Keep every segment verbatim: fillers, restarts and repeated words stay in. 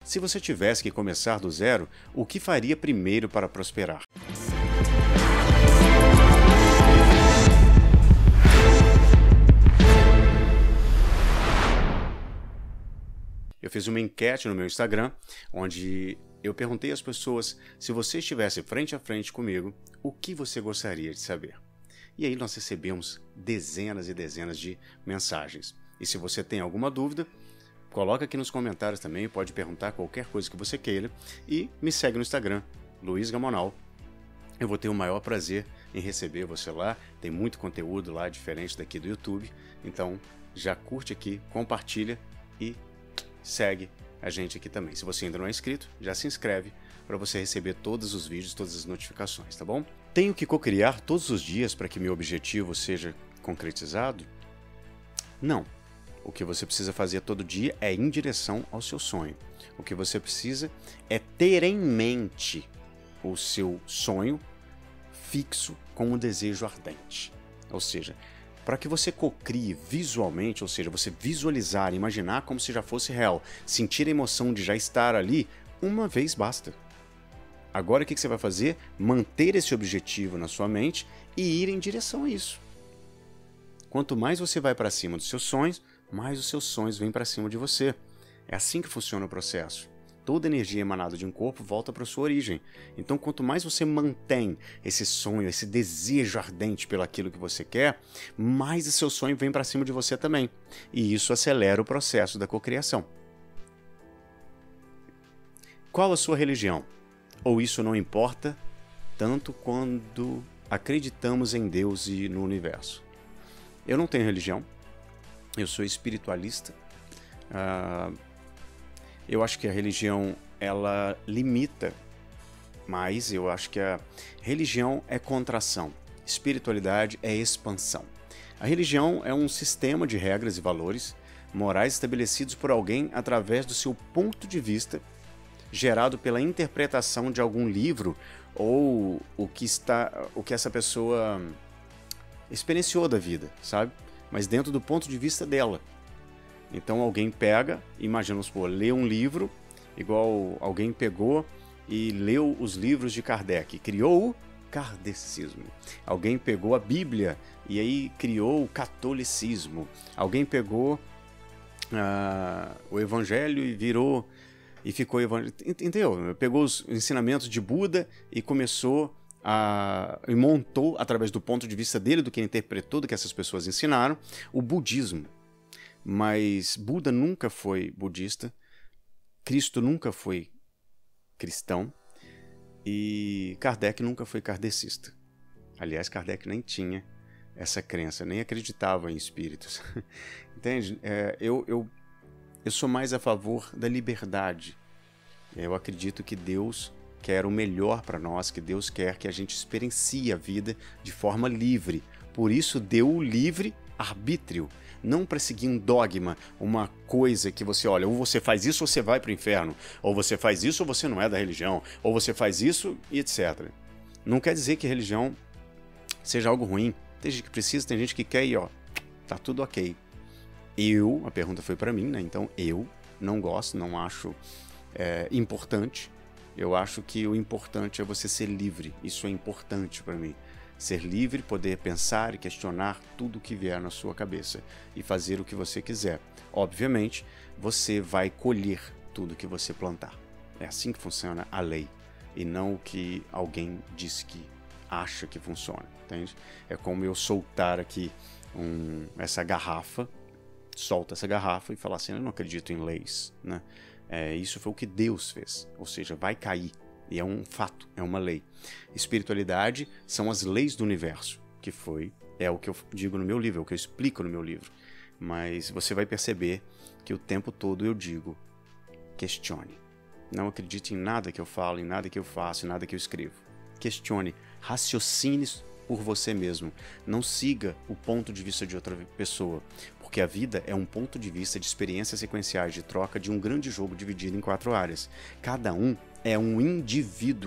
Se você tivesse que começar do zero, o que faria primeiro para prosperar? Eu fiz uma enquete no meu Instagram, onde eu perguntei às pessoas se você estivesse frente a frente comigo, o que você gostaria de saber. E aí nós recebemos dezenas e dezenas de mensagens. E se você tem alguma dúvida, coloca aqui nos comentários também, pode perguntar qualquer coisa que você queira e me segue no Instagram, Luiz Gamonal. Eu vou ter o maior prazer em receber você lá, tem muito conteúdo lá diferente daqui do YouTube, então já curte aqui, compartilha e segue a gente aqui também. Se você ainda não é inscrito, já se inscreve para você receber todos os vídeos, todas as notificações, tá bom? Tenho que cocriar todos os dias para que meu objetivo seja concretizado? Não. O que você precisa fazer todo dia é ir em direção ao seu sonho. O que você precisa é ter em mente o seu sonho fixo com um desejo ardente. Ou seja, para que você cocrie visualmente, ou seja, você visualizar, imaginar como se já fosse real, sentir a emoção de já estar ali, uma vez basta. Agora o que você vai fazer? Manter esse objetivo na sua mente e ir em direção a isso. Quanto mais você vai para cima dos seus sonhos, mais os seus sonhos vêm para cima de você. É assim que funciona o processo. Toda energia emanada de um corpo volta para sua origem. Então, quanto mais você mantém esse sonho, esse desejo ardente pelo aquilo que você quer, mais o seu sonho vem para cima de você também. E isso acelera o processo da cocriação. Qual a sua religião? Ou isso não importa tanto quando acreditamos em Deus e no universo? Eu não tenho religião. Eu sou espiritualista. Uh, eu acho que a religião, ela limita, mas eu acho que a religião é contração, espiritualidade é expansão. A religião é um sistema de regras e valores morais estabelecidos por alguém através do seu ponto de vista, gerado pela interpretação de algum livro ou o que, está, o que essa pessoa experienciou da vida, sabe? Mas dentro do ponto de vista dela. Então alguém pega, imagina, vamos supor, lê um livro, igual alguém pegou e leu os livros de Kardec, criou o kardecismo. Alguém pegou a Bíblia e aí criou o catolicismo. Alguém pegou uh, o Evangelho e virou e ficou evangélico. Entendeu? Pegou os ensinamentos de Buda e começou a, e montou, através do ponto de vista dele, do que ele interpretou, do que essas pessoas ensinaram, o budismo. Mas Buda nunca foi budista, Cristo nunca foi cristão e Kardec nunca foi kardecista. Aliás, Kardec nem tinha essa crença, nem acreditava em espíritos. Entende? É, eu, eu, eu sou mais a favor da liberdade. Eu acredito que Deus quer o melhor para nós, que Deus quer que a gente experiencie a vida de forma livre. Por isso deu o livre arbítrio, não para seguir um dogma, uma coisa que você olha, ou você faz isso ou você vai para o inferno, ou você faz isso ou você não é da religião, ou você faz isso e etcétera. Não quer dizer que religião seja algo ruim. Tem gente que precisa, tem gente que quer e ó, tá tudo ok. Eu, a pergunta foi para mim, né? Então eu não gosto, não acho é, importante. Eu acho que o importante é você ser livre. Isso é importante para mim. Ser livre, poder pensar e questionar tudo que vier na sua cabeça e fazer o que você quiser. Obviamente, você vai colher tudo que você plantar. É assim que funciona a lei e não o que alguém diz que acha que funciona, entende? É como eu soltar aqui um, essa garrafa, solta essa garrafa e falar assim, eu não acredito em leis, né? É, isso foi o que Deus fez, ou seja, vai cair. E é um fato, é uma lei. Espiritualidade são as leis do universo, que foi, é o que eu digo no meu livro, é o que eu explico no meu livro. Mas você vai perceber que o tempo todo eu digo, questione. Não acredite em nada que eu falo, em nada que eu faço, em nada que eu escrevo. Questione, raciocine por você mesmo. Não siga o ponto de vista de outra pessoa, porque a vida é um ponto de vista de experiências sequenciais de troca de um grande jogo dividido em quatro áreas. Cada um é um indivíduo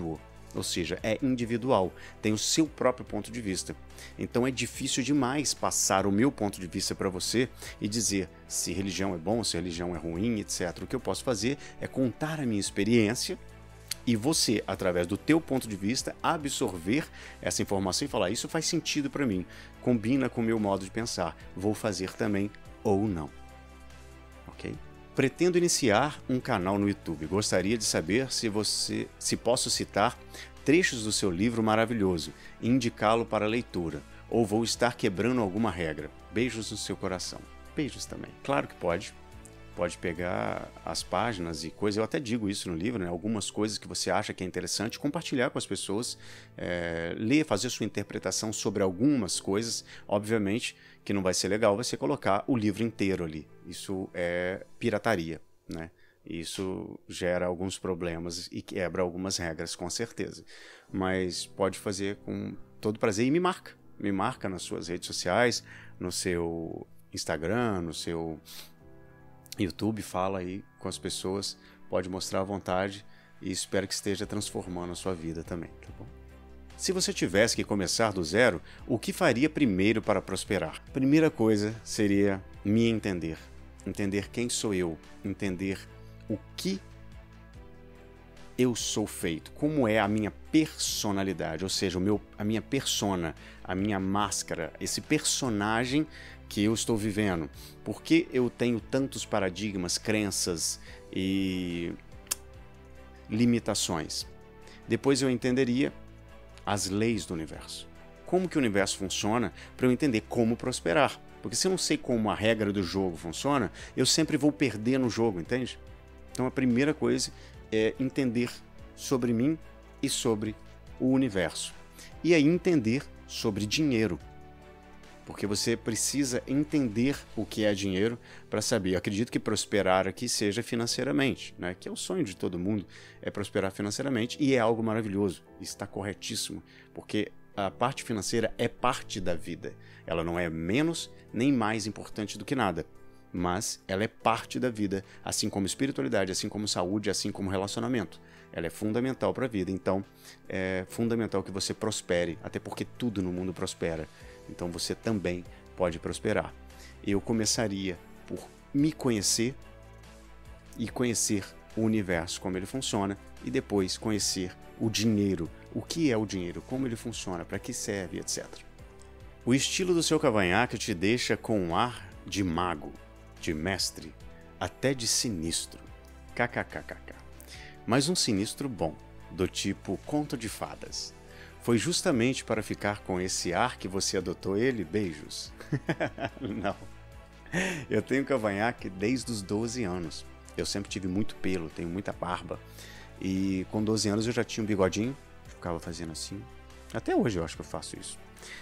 Ou seja, é individual, tem o seu próprio ponto de vista. Então é difícil demais passar o meu ponto de vista para você e dizer se religião é bom, se religião é ruim, etcétera. O que eu posso fazer é contar a minha experiência e você, através do teu ponto de vista, absorver essa informação e falar: isso faz sentido para mim, combina com o meu modo de pensar, vou fazer também ou não. Ok? Pretendo iniciar um canal no YouTube. Gostaria de saber se você, se posso citar trechos do seu livro maravilhoso e indicá-lo para leitura, ou vou estar quebrando alguma regra. Beijos no seu coração. Beijos também. Claro que pode. Pode pegar as páginas e coisas, eu até digo isso no livro, né? Algumas coisas que você acha que é interessante, compartilhar com as pessoas, é, ler, fazer sua interpretação sobre algumas coisas. Obviamente que não vai ser legal você colocar o livro inteiro ali, isso é pirataria, né? Isso gera alguns problemas e quebra algumas regras, com certeza. Mas pode fazer com todo prazer e me marca, me marca nas suas redes sociais, no seu Instagram, no seu YouTube, fala aí com as pessoas, pode mostrar à vontade e espero que esteja transformando a sua vida também, tá bom? Se você tivesse que começar do zero, o que faria primeiro para prosperar? Primeira coisa seria me entender, entender quem sou eu, entender o que eu sou feito, como é a minha personalidade, ou seja, o meu, a minha persona, a minha máscara, esse personagem que eu estou vivendo. Por que eu tenho tantos paradigmas, crenças e limitações? Depois eu entenderia as leis do universo. Como que o universo funciona para eu entender como prosperar. Porque se eu não sei como a regra do jogo funciona, eu sempre vou perder no jogo, entende? Então a primeira coisa é entender sobre mim e sobre o universo. E aí entender sobre dinheiro. Porque você precisa entender o que é dinheiro para saber. Eu acredito que prosperar aqui seja financeiramente, né? Que é o sonho de todo mundo, é prosperar financeiramente, e é algo maravilhoso, está corretíssimo, porque a parte financeira é parte da vida. Ela não é menos nem mais importante do que nada, mas ela é parte da vida, assim como espiritualidade, assim como saúde, assim como relacionamento. Ela é fundamental para a vida, então é fundamental que você prospere, até porque tudo no mundo prospera. Então você também pode prosperar. Eu começaria por me conhecer e conhecer o universo, como ele funciona, e depois conhecer o dinheiro, o que é o dinheiro, como ele funciona, para que serve, etcétera. O estilo do seu cavanhaque te deixa com um ar de mago, de mestre, até de sinistro. Kkkk. Mas um sinistro bom, do tipo conto de fadas. Foi justamente para ficar com esse ar que você adotou ele? Beijos. Não. Eu tenho cavanhaque desde os doze anos. Eu sempre tive muito pelo, tenho muita barba. E com doze anos eu já tinha um bigodinho, ficava fazendo assim. Até hoje eu acho que eu faço isso.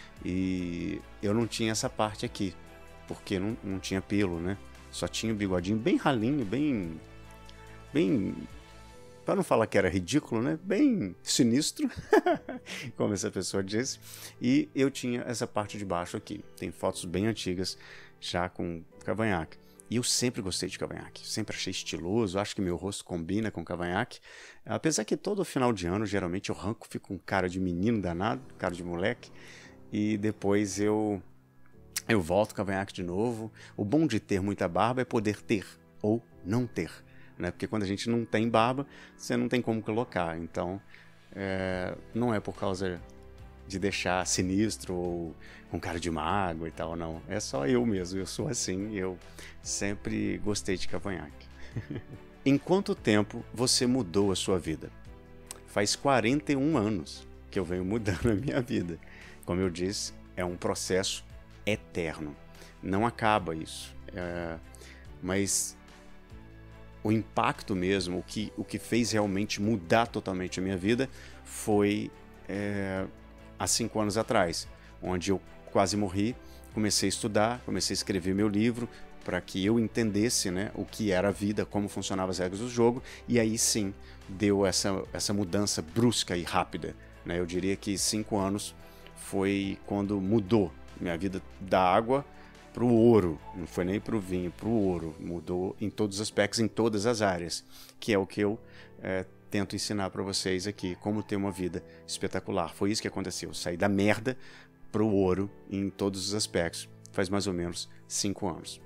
E eu não tinha essa parte aqui, porque não, não tinha pelo, né? Só tinha o bigodinho bem ralinho, bem... bem... para não falar que era ridículo, né? Bem sinistro, como essa pessoa disse. E eu tinha essa parte de baixo aqui. Tem fotos bem antigas, já com cavanhaque. E eu sempre gostei de cavanhaque. Sempre achei estiloso, acho que meu rosto combina com cavanhaque. Apesar que todo final de ano, geralmente, eu arranco, fico com cara de menino danado, cara de moleque. E depois eu, eu volto cavanhaque de novo. O bom de ter muita barba é poder ter ou não ter. Né? Porque quando a gente não tem barba, você não tem como colocar. Então, é, não é por causa de deixar sinistro ou com cara de mago e tal, não. É só eu mesmo, eu sou assim, eu sempre gostei de cavanhaque. Em quanto tempo você mudou a sua vida? Faz quarenta e um anos que eu venho mudando a minha vida. Como eu disse, é um processo eterno. Não acaba isso. É, mas... o impacto mesmo, o que, o que fez realmente mudar totalmente a minha vida foi é, há cinco anos atrás, onde eu quase morri, comecei a estudar, comecei a escrever meu livro para que eu entendesse, né, o que era a vida, como funcionavam as regras do jogo, e aí sim deu essa, essa mudança brusca e rápida. Né? Eu diria que cinco anos foi quando mudou minha vida da água para o ouro, não foi nem para o vinho, para o ouro. Mudou em todos os aspectos, em todas as áreas, que é o que eu é, tento ensinar para vocês aqui como ter uma vida espetacular. Foi isso que aconteceu. Eu saí da merda pro ouro em todos os aspectos. Faz mais ou menos cinco anos.